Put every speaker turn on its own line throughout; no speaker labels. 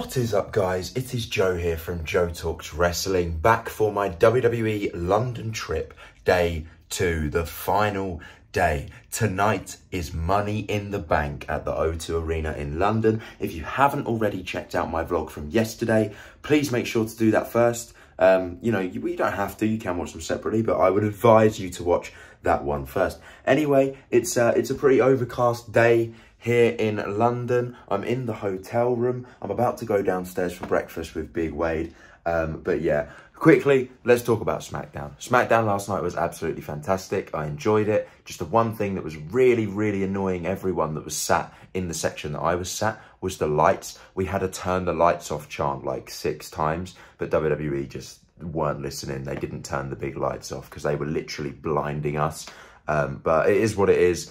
What is up, guys? It is Joe here from Joe Talks Wrestling, back for my WWE London trip, day 2, the final day. Tonight is Money in the Bank at the O2 Arena in London. If you haven't already checked out my vlog from yesterday, please make sure to do that first. You don't have to, you can watch them separately, but I would advise you to watch that one first. Anyway, it's a pretty overcast day here in London. I'm in the hotel room. I'm about to go downstairs for breakfast with Big Wade. But yeah, quickly, let's talk about SmackDown. SmackDown last night was absolutely fantastic. I enjoyed it. Just the one thing that was really, really annoying everyone that was sat in the section that I was sat was the lights. We had to turn the lights off chant like 6 times, but WWE just weren't listening. They didn't turn the big lights off because they were literally blinding us. But it is what it is.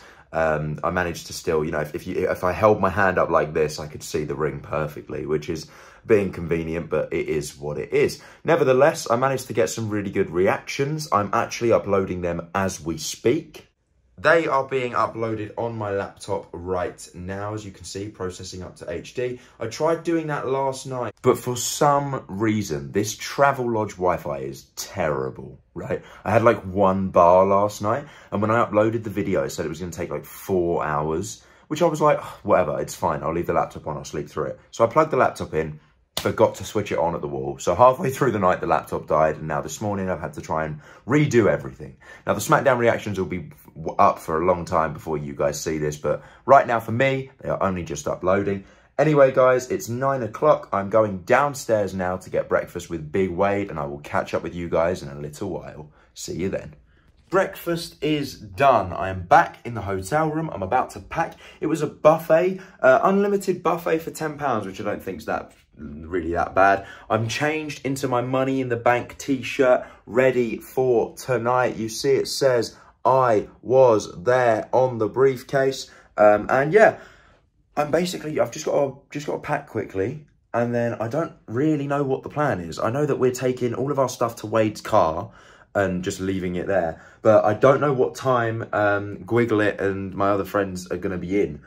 I managed to still, if I held my hand up like this, I could see the ring perfectly, which is a bit inconvenient, but it is what it is. Nevertheless, I managed to get some really good reactions. I'm actually uploading them as we speak. They are being uploaded on my laptop right now, as you can see, processing up to HD. I tried doing that last night, but for some reason, this Travelodge Wi-Fi is terrible, right? I had like 1 bar last night, and when I uploaded the video, it said it was going to take like 4 hours, which I was like, oh, whatever, it's fine. I'll leave the laptop on, I'll sleep through it. So I plugged the laptop in, forgot to switch it on at the wall. So halfway through the night, the laptop died, and now this morning I've had to try and redo everything. Now the SmackDown reactions will be up for a long time before you guys see this, but right now for me, they are only just uploading. Anyway, guys, it's 9 o'clock. I'm going downstairs now to get breakfast with Big Wade, and I will catch up with you guys in a little while. See you then. Breakfast is done. I am back in the hotel room. I'm about to pack. It was a buffet, unlimited buffet for £10, which I don't think is really that bad. I'm changed into my Money in the Bank t-shirt, ready for tonight. You see it says I was there on the briefcase. And yeah, I've just got to pack quickly, and then I don't really know what the plan is. I know that we're taking all of our stuff to Wade's car and just leaving it there, but I don't know what time Gwiglet and my other friends are going to be in.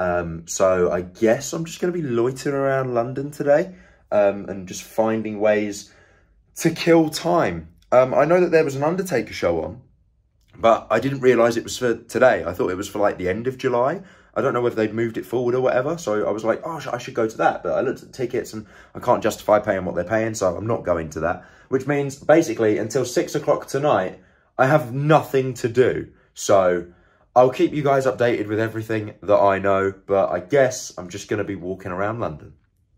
So I guess I'm just going to be loitering around London today, and just finding ways to kill time. I know that there was an Undertaker show on, but I didn't realise it was for today. I thought it was for like the end of July. I don't know whether they'd moved it forward or whatever. So I was like, oh, I should go to that. But I looked at the tickets and I can't justify paying what they're paying, so I'm not going to that. Which means basically until 6 o'clock tonight, I have nothing to do. So I'll keep you guys updated with everything that I know, but I guess I'm just going to be walking around London.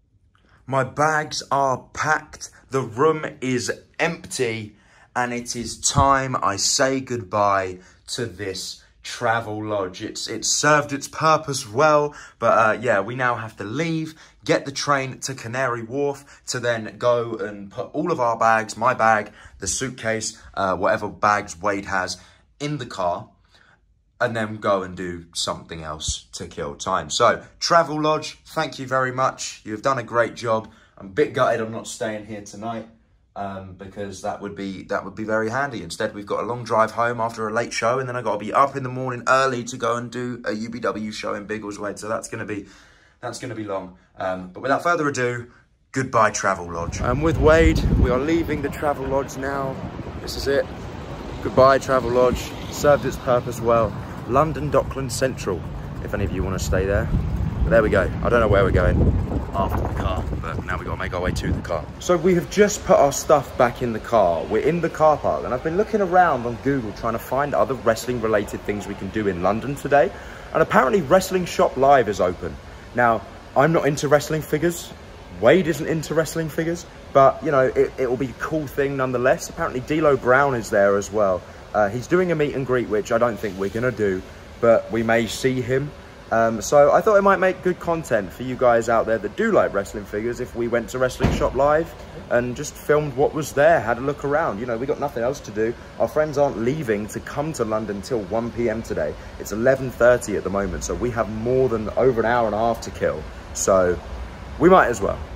My bags are packed. The room is empty, and it is time I say goodbye to this Travelodge. It's served its purpose well, but yeah, we now have to leave, get the train to Canary Wharf to then go and put all of our bags, my bag, the suitcase, whatever bags Wade has, in the car, and then go and do something else to kill time. So, Travelodge, thank you very much. You've done a great job. I'm a bit gutted I'm not staying here tonight, because that would be very handy. Instead, we've got a long drive home after a late show, and then I got to be up in the morning early to go and do a UBW show in Biggleswade. So that's going to be long. But without further ado, goodbye Travelodge. I'm with Wade. We are leaving the Travelodge now. This is it. Goodbye Travelodge. Served its purpose well. London Docklands Central, if any of you want to stay there. But there we go. I don't know where we're going after the car, but now we've got to make our way to the car. So we have just put our stuff back in the car. We're in the car park, and I've been looking around on Google trying to find other wrestling related things we can do in London today. And apparently Wrestling Shop Live is open. Now, I'm not into wrestling figures. Wade isn't into wrestling figures, but you know, it will be a cool thing nonetheless. Apparently D'Lo Brown is there as well. He's doing a meet and greet, which I don't think we're gonna do, but we may see him. So I thought it might make good content for you guys out there that do like wrestling figures if we went to Wrestling Shop Live and just filmed what was there, had a look around. You know, we got nothing else to do. Our friends aren't leaving to come to London till 1 PM today. It's 11:30 at the moment, so we have more than over an hour and a half to kill. So we might as well.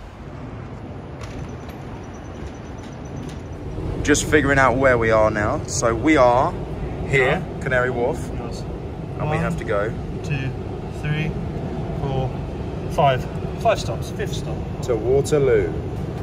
Just figuring out where we are now. So we are here, Canary Wharf, and we have to go
2, 3, 4, 5. 5 stops, 5th stop.
To Waterloo.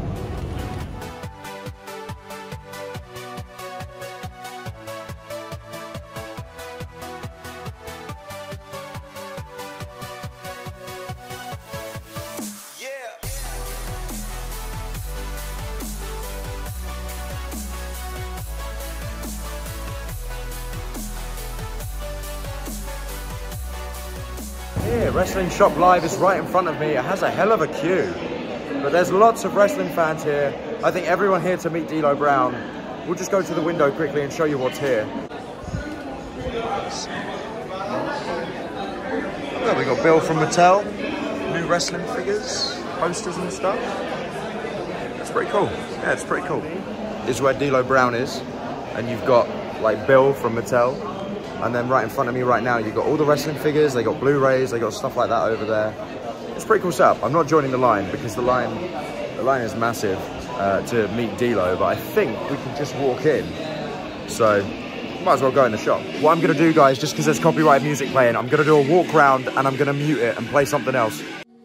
Here, Wrestling Shop Live is right in front of me. It has a hell of a queue, but there's lots of wrestling fans here. I think everyone here to meet D'Lo Brown. We'll just go to the window quickly and show you what's here. There we got Bill from Mattel, new wrestling figures, posters and stuff. That's pretty cool. Yeah, it's pretty cool. This is where D'Lo Brown is, and you've got like Bill from Mattel. And then right in front of me right now, you've got all the wrestling figures, they got Blu-rays, they got stuff like that over there. It's a pretty cool setup. I'm not joining the line because the line is massive to meet D'Lo, but I think we can just walk in. So, might as well go in the shop. What I'm gonna do, guys, just because there's copyright music playing, I'm gonna do a walk round and I'm gonna mute it and play something else.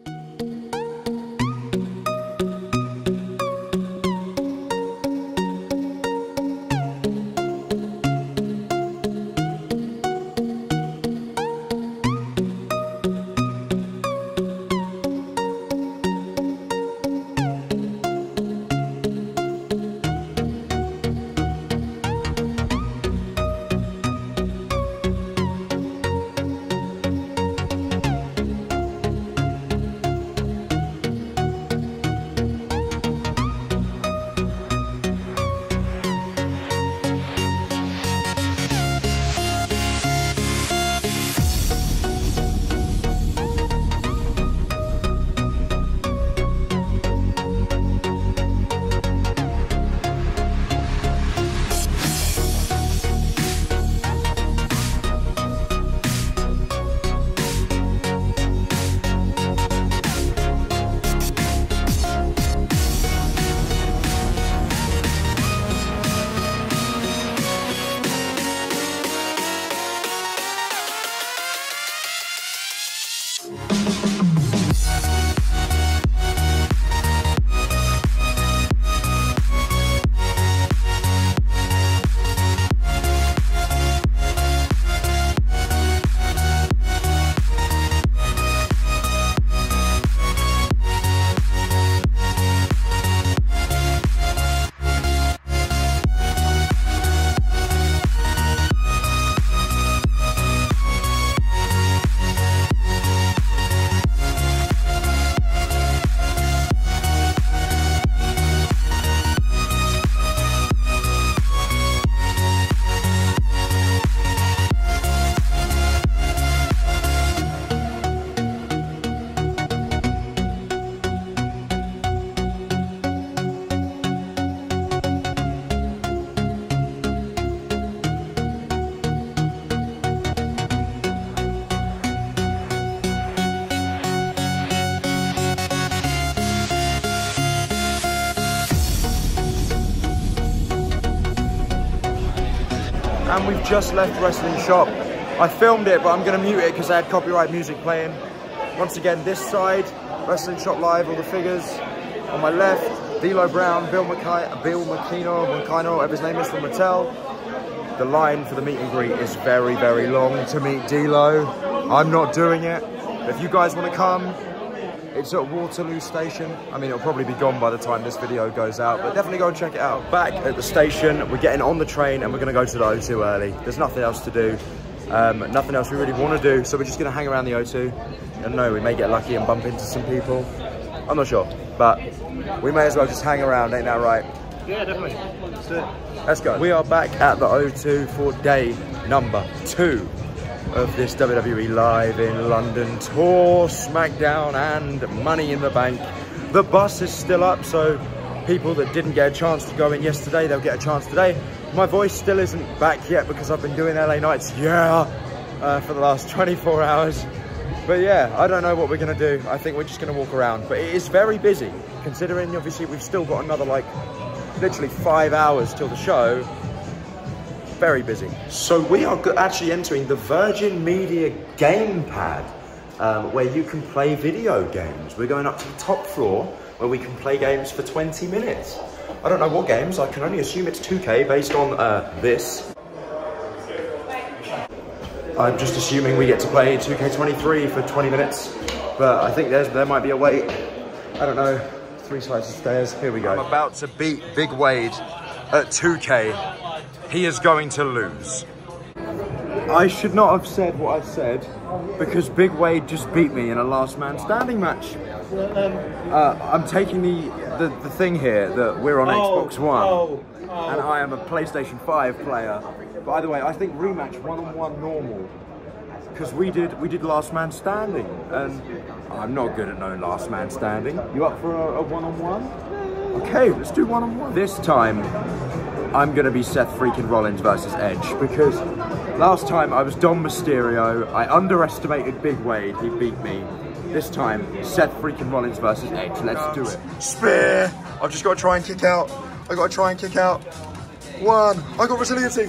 And we've just left Wrestling Shop. I filmed it, but I'm gonna mute it because I had copyright music playing. Once again, this side, Wrestling Shop Live, all the figures. On my left, D'Lo Brown, Bill McKino, whatever his name is, from Mattel. The line for the meet and greet is very, very long to meet D'Lo. I'm not doing it. If you guys want to come, it's at Waterloo Station. I mean, it'll probably be gone by the time this video goes out, but definitely go and check it out. Back at the station, we're getting on the train and we're gonna go to the O2 early. There's nothing else to do. Nothing else we really want to do, so we're just gonna hang around the O2. I don't know, we may get lucky and bump into some people. I'm not sure, but we may as well just hang around, ain't that right?
Yeah, definitely. Let's do it.
Let's go. We are back at the O2 for day number 2 of this WWE Live in London tour, SmackDown and Money in the Bank. The bus is still up, so people that didn't get a chance to go in yesterday, they'll get a chance today. My voice still isn't back yet because I've been doing LA Nights, for the last 24 hours. But yeah, I don't know what we're gonna do. I think we're just gonna walk around, but it is very busy, considering obviously we've still got another like literally 5 hours till the show. Very busy. So we are actually entering the Virgin Media gamepad. where you can play video games. We're going up to the top floor where we can play games for 20 minutes. I don't know what games, I can only assume it's 2K based on this. I'm just assuming we get to play 2K23 for 20 minutes, but I think there might be a wait. I don't know, 3 flights of stairs, here we go. I'm about to beat Big Wade at 2K. He is going to lose. I should not have said what I said because Big Wade just beat me in a last man standing match. I'm taking the thing here that we're on Xbox One and I am a PlayStation 5 player. By the way, I think rematch one-on-one normal because we did last man standing and I'm not good at no last man standing. You up for a one-on-one? Okay, let's do one-on-one. This time I'm gonna be Seth freaking Rollins versus Edge because last time I was Dom Mysterio, I underestimated Big Wade, he beat me. This time, Seth freaking Rollins versus Edge, let's do it. Spear! I've just got to try and kick out. I got to try and kick out. 1, I got resiliency,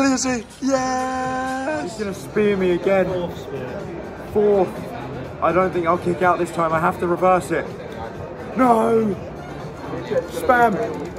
yes! He's gonna spear me again.
4th spear.
4th. I don't think I'll kick out this time, I have to reverse it. No! Spam!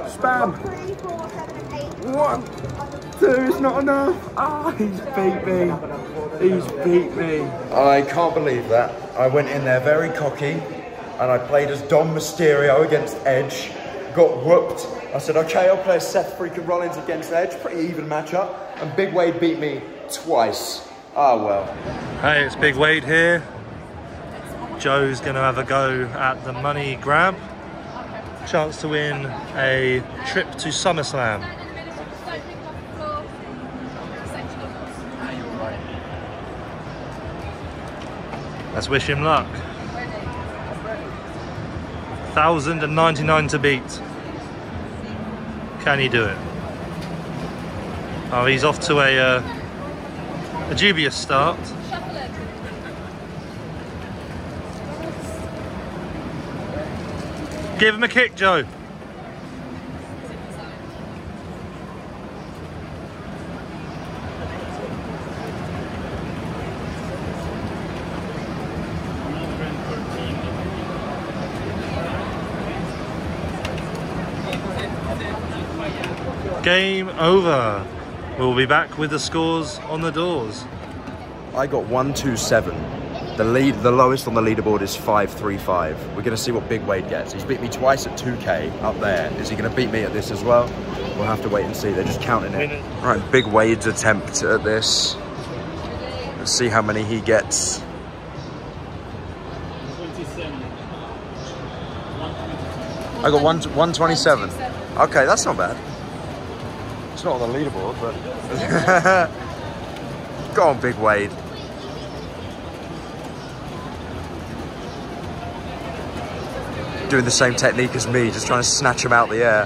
1, 2, it's not enough. Ah, he's beat me. He's beat me. I can't believe that. I went in there very cocky and I played as Dom Mysterio against Edge. Got whooped. I said, okay, I'll play Seth freaking Rollins against Edge. Pretty even matchup. And Big Wade beat me twice. Ah, well.
Hey, it's Big Wade here. Joe's going to have a go at the money grab. Chance to win a trip to SummerSlam. Let's wish him luck. 1,099 to beat. Can he do it? Oh, he's off to a dubious start. Give him a kick, Joe. Game over. We'll be back with the scores on the doors.
I got 127. The lowest on the leaderboard is 535. We're going to see what Big Wade gets. He's beat me twice at 2K up there. Is he going to beat me at this as well? We'll have to wait and see. They're just counting it. Right, Big Wade's attempt at this. Let's see how many he gets.
127.
I got 127. Okay, that's not bad. It's not on the leaderboard, but... Go on, Big Wade. Doing the same technique as me, just trying to snatch him out the air.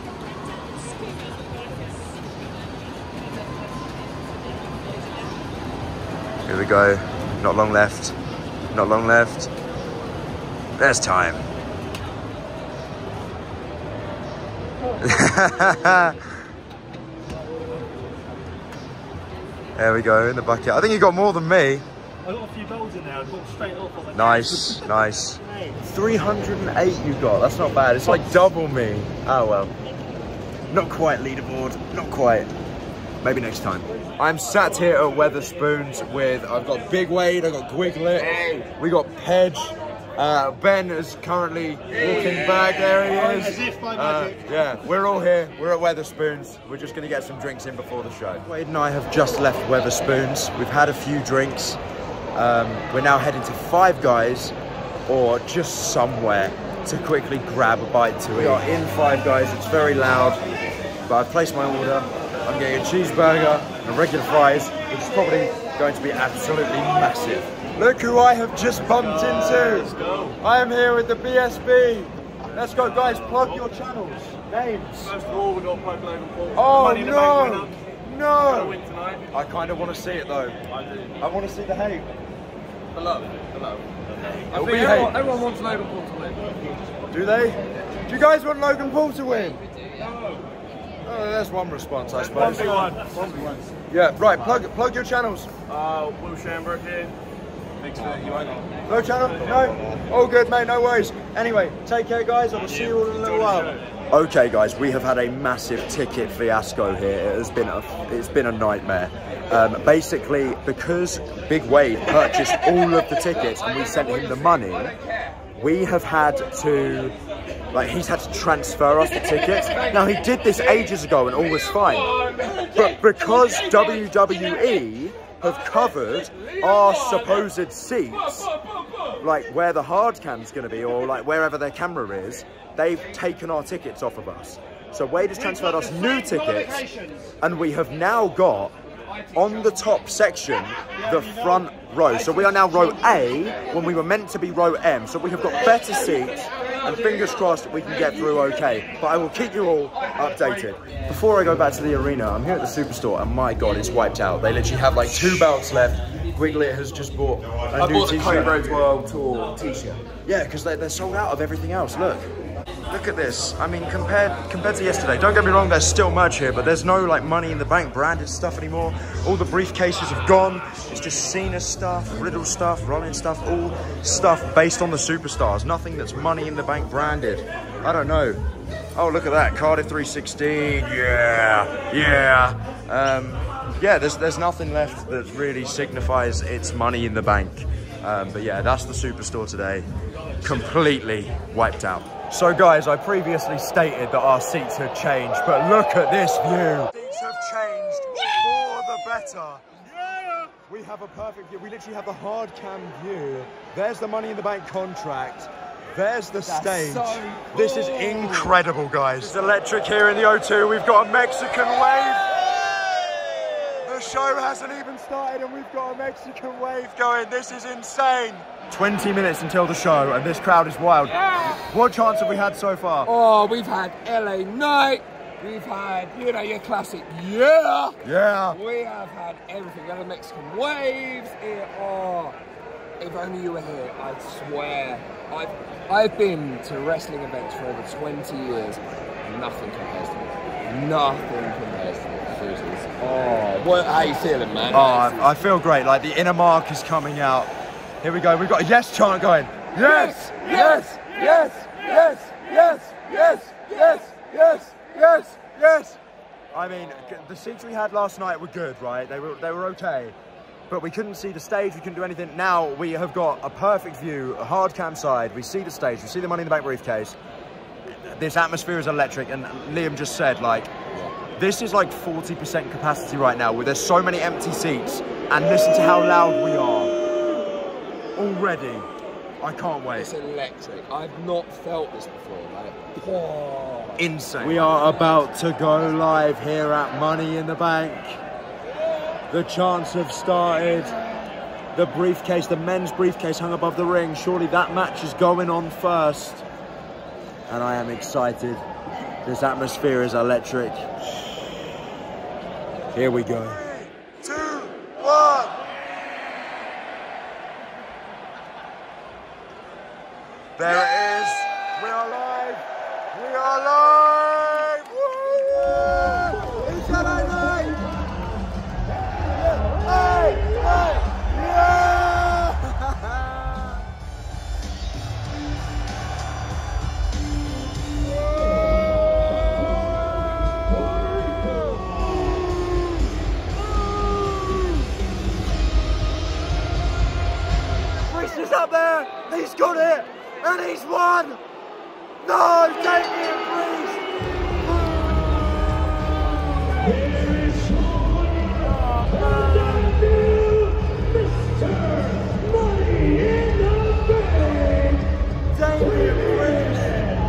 Here we go. Not long left. Not long left. There's time. There we go, in the bucket. I think you got more than me.
I got a few goals in there. I got straight off.
Nice, nice. 308 you got. That's not bad. It's like double me. Oh well. Not quite leaderboard. Not quite. Maybe next time. I'm sat here at Weatherspoons with. I've got Big Wade. I've got Gwiglet. Hey. We got Pedge. Ben is currently walking back. There he is.
As if by magic.
Yeah, we're all here. We're at Weatherspoons. We're just going to get some drinks in before the show. Wade and I have just left Weatherspoons. We've had a few drinks. We're now heading to Five Guys or just somewhere to quickly grab a bite to eat. We are in Five Guys. It's very loud, but I've placed my order. I'm getting a cheeseburger and regular fries, which is probably going to be absolutely massive. Look who I have just bumped into.
Let's go.
I am here with the BSB. Let's go, guys. Plug your channels. Names.
First of all, we've got Plug Logan Paul.
Oh,
Money in the Bank winner.
no.
Win tonight.
I kind of want to see it, though.
I do.
I want to see the hate.
The love. The love. I
It'll
think
be
everyone wants Logan Paul to win.
Do they? Do you guys want Logan Paul to win?
No.
Oh, that's one response, I suppose.
1v1.
Yeah, right. Plug your channels.
Will Shamberg here. Thanks for that. You won't.
No channel? No? All good, mate, no worries. Anyway, take care, guys. I will see you all in a little while. Okay, guys, we have had a massive ticket fiasco here. It's been a nightmare. Basically, because Big Wade purchased all of the tickets and we sent him the money, we have had to, he's had to transfer us the tickets. Now, he did this ages ago and all was fine. But because WWE have covered our supposed seats, like where the hard cam's gonna be, or like wherever their camera is, they've taken our tickets off of us. So Wade has transferred us new tickets, and we have now got, on the top section, the front row. So we are now row A, when we were meant to be row M. So we have got better seats, and fingers crossed we can get through okay. But I will keep you all updated. Before I go back to the arena, I'm here at the Superstore, and my God, it's wiped out. They literally have like 2 belts left. Gwiglet has just bought a new t-shirt.
I bought the Code Red World Tour t-shirt.
Yeah, because they're sold out of everything else, look. Look at this. I mean, compared to yesterday, don't get me wrong, there's still merch here, but there's no like Money in the Bank branded stuff anymore. All the briefcases have gone. It's just Cena stuff, Riddle stuff, Rollins stuff, all stuff based on the superstars. Nothing that's Money in the Bank branded. I don't know. Oh, look at that. Cardiff 316. Yeah. Yeah, there's nothing left that really signifies it's Money in the Bank. But yeah, that's the Superstore today. Completely wiped out. So guys, I previously stated that our seats had changed, but look at this view. Seats have changed for the better. Yeah. We have a perfect view. We literally have the hard cam view. There's the Money in the Bank contract. There's the stage. So cool. This is incredible, guys. It's electric here in the O2. We've got a Mexican wave. The show hasn't even started and we've got a Mexican wave going. This is insane. 20 minutes until the show and this crowd is wild. Yeah. What chance have we had so far?
Oh, we've had LA Night. We've had, you know, your classic, yeah.
Yeah.
We have had everything. We had the Mexican waves. Oh, if only you were here, I'd swear. I've been to wrestling events for over 20 years. Nothing compares to this. Nothing compares to this. Seriously. Oh, how you feeling, man?
Oh, I feel great. Like the inner mark is coming out. Here we go. We've got a yes chant going. Yes, yes, yes, yes, yes, yes, yes, yes, yes, yes. I mean, the seats we had last night were good, right? They were okay. But we couldn't see the stage, we couldn't do anything. Now we have got a perfect view, a hard cam side. We see the stage, we see the Money in the Bank briefcase. This atmosphere is electric, and Liam just said, like, this is like 40% capacity right now, where there's so many empty seats, and listen to how loud we are. Already. I can't wait.
It's electric. I've not felt this before, like, oh.
Insane. We are about to go live here at Money in the Bank. The chants have started. The briefcase, the men's briefcase hung above the ring. Surely that match is going on first. And I am excited. This atmosphere is electric. Here we go. 3, 2, 1. There it is. We are live. We are live. Woo! It's LA Night. Hey, hey, yeah! Priest is up there. He's got it. And he's won! No, Damien Priest! Damien Priest!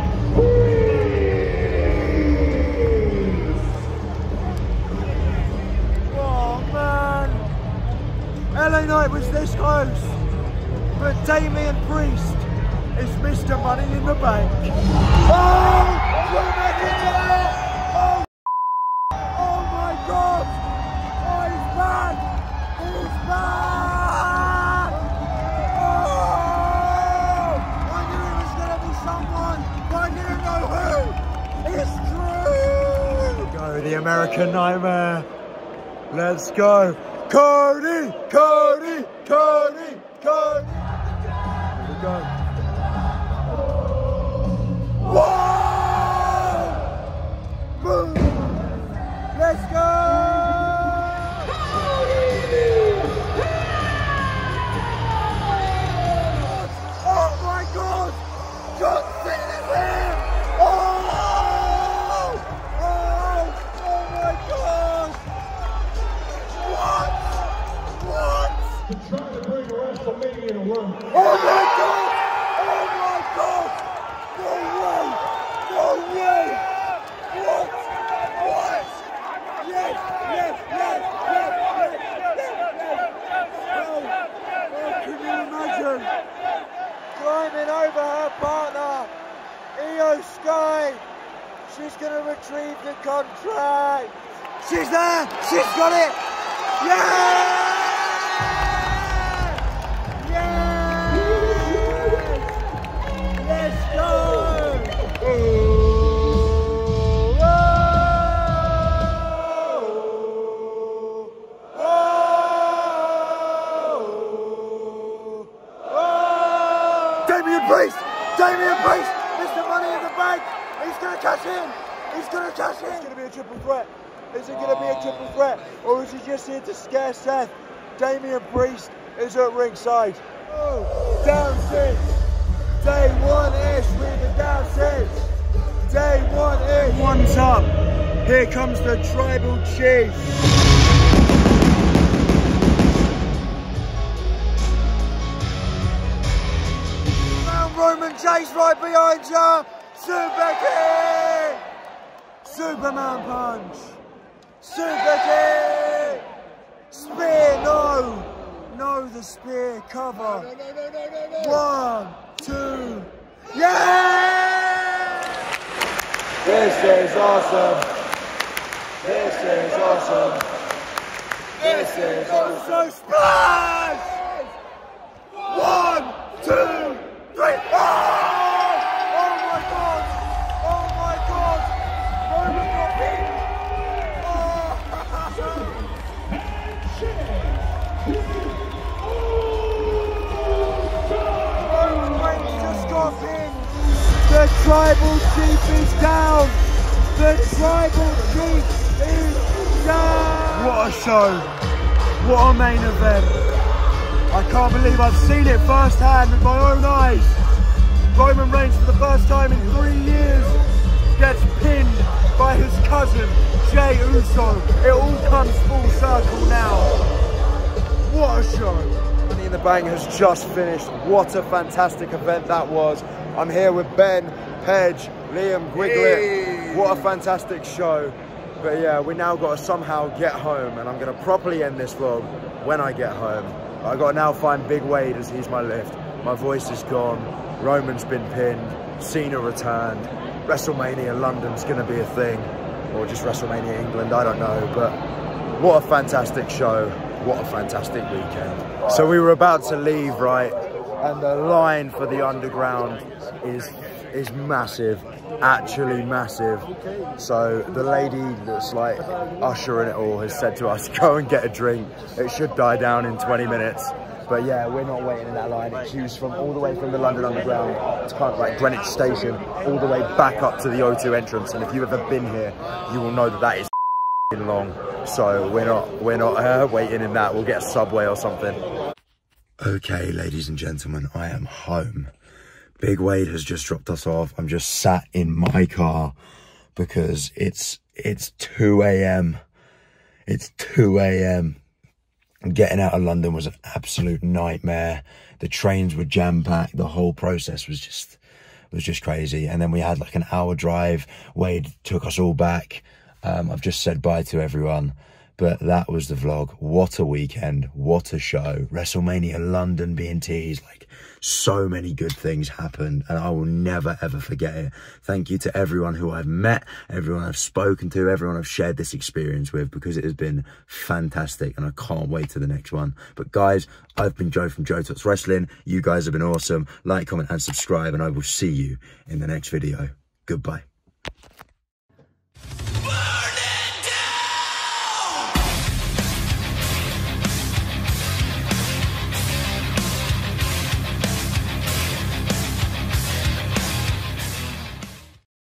Oh man! LA Knight was this close, but Damien Priest is Mr. Money in the Bank. Oh! We're making it! Oh! Oh my God! Oh, he's back! He's back! Oh! I knew it was going to be someone, but I didn't know who! It's true! Go, the American Nightmare. Let's go. Cody! Cody! Cody!
go. Here we go. Whoa! Boom! Let's go! Oh my God! John Cena is here! Oh! Oh! Oh my God! What?
Trying to bring WrestleMania to Rome.
Oh my God! Oh my God! No way! No way! What? What? Yes! Yes! Yes! Yes! Yes! Oh, can you imagine? Climbing over her partner, Io Sky. She's going to retrieve the contract. She's there. She's got it. Yeah! Yeah! Let's go. Oh, oh, oh, oh. Damian Priest! Damian Priest! Mr. Money in the Bank! He's going to cash in! He's going to cash in! It's going to be a triple threat. Is it going to be a triple threat? Or is he just here to scare Seth? Damian Priest is at ringside. Oh, down 6. Day 1-ish with the down 6. Day 1-ish. One's up. Here comes the Tribal Chief. Roman Chase right behind you. Super kick. Superman punch. Super kick. Spear, no. No, the spear cover. No. 1, 2. Yeah! This is awesome. This is awesome. This is also splash. 1, 2, 3. Oh! Oh my God! Oh my God! Roman got pinned! Roman Reigns just got pinned! The Tribal Chief is down! The Tribal Chief is down! What a show! What a main event! I can't believe I've seen it firsthand with my own eyes. Roman Reigns for the first time in 3 years gets pinned by his cousin, Jey Uso. It all comes full circle now. What a show. Money in the Bank has just finished. What a fantastic event that was. I'm here with Ben, Pedge, Liam, Gwiglet. Hey. What a fantastic show. But yeah, we now got to somehow get home, and I'm going to properly end this vlog when I get home. I got to now find Big Wade as he's my lift. My voice is gone. Roman's been pinned. Cena returned. WrestleMania London's going to be a thing. Or just WrestleMania England, I don't know. But what a fantastic show. What a fantastic weekend. So we were about to leave, right? And the line for the underground is massive. Actually massive. So the lady that's like ushering it all has said to us, go and get a drink. It should die down in 20 minutes. But yeah, we're not waiting in that line. It queues from all the way from the London Underground to kind of like Greenwich Station, all the way back up to the O2 entrance. And if you've ever been here, you will know that that is long. So we're not waiting in that. We'll get a Subway or something.
Okay, ladies and gentlemen, I am home. Big Wade has just dropped us off. I'm just sat in my car because it's 2 a.m. It's 2 a.m. Getting out of London was an absolute nightmare. The trains were jam-packed. The whole process was just crazy. And then we had like an hour drive. Wade took us all back. I've just said bye to everyone. But that was the vlog. What a weekend. What a show. WrestleMania London being teased. Like, so many good things happened. And I will never, ever forget it. Thank you to everyone who I've met, everyone I've spoken to, everyone I've shared this experience with, because it has been fantastic. And I can't wait to the next one. But guys, I've been Joe from JoeTalksWrestling. You guys have been awesome. Like, comment, and subscribe. And I will see you in the next video. Goodbye.